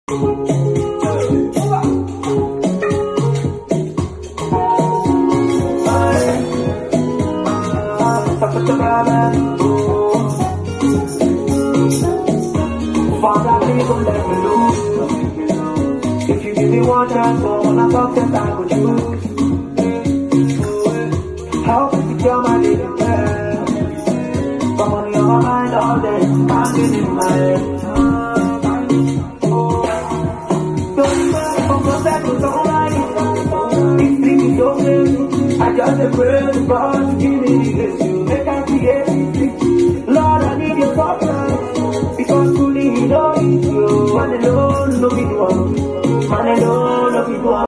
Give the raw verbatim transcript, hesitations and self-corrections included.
If you give me one chance, I wanna talk the time with you. Help me secure my little girl. Got money on my mind all day, banging in my head. Don't matter from the second, don't like it. It's thinking so good. I just pray to God to give me the grace.